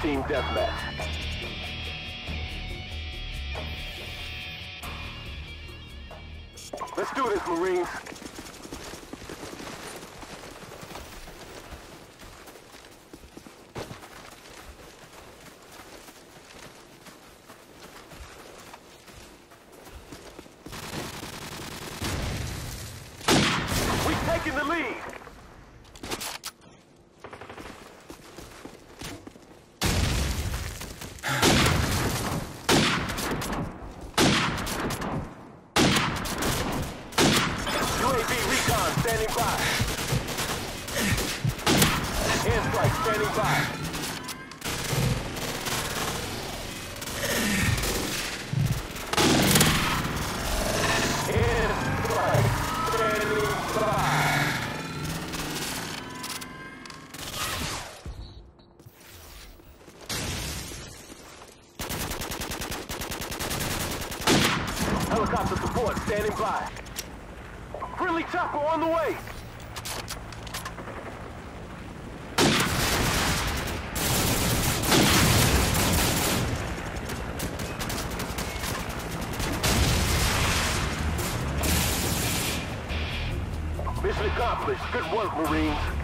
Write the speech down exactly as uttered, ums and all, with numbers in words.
Team deathmatch. Let's do this, Marines. We've taken the lead. Standing by. Hand strike standing by. Hand strike standing by. Helicopter support standing by. Friendly chopper on the way! Mission accomplished. Good work, Marines.